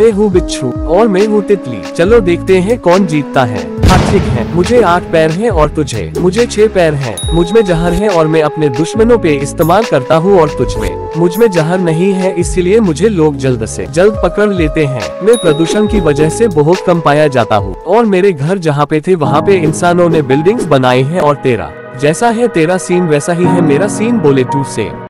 मैं हूँ बिच्छू और मैं हूँ तितली। चलो देखते हैं कौन जीतता है। हाँ ठीक है, मुझे 8 पैर हैं और तुझे मुझे 6 पैर हैं। मुझ में जहर है और मैं अपने दुश्मनों पे इस्तेमाल करता हूँ और तुझ में मुझ में जहर नहीं है, इसीलिए मुझे लोग जल्द से जल्द पकड़ लेते हैं। मैं प्रदूषण की वजह से बहुत कम पाया जाता हूँ और मेरे घर जहाँ पे थे वहाँ पे इंसानों ने बिल्डिंग्स बनाई हैं और तेरा जैसा है तेरा सीन वैसा ही है मेरा सीन। बोले 2 से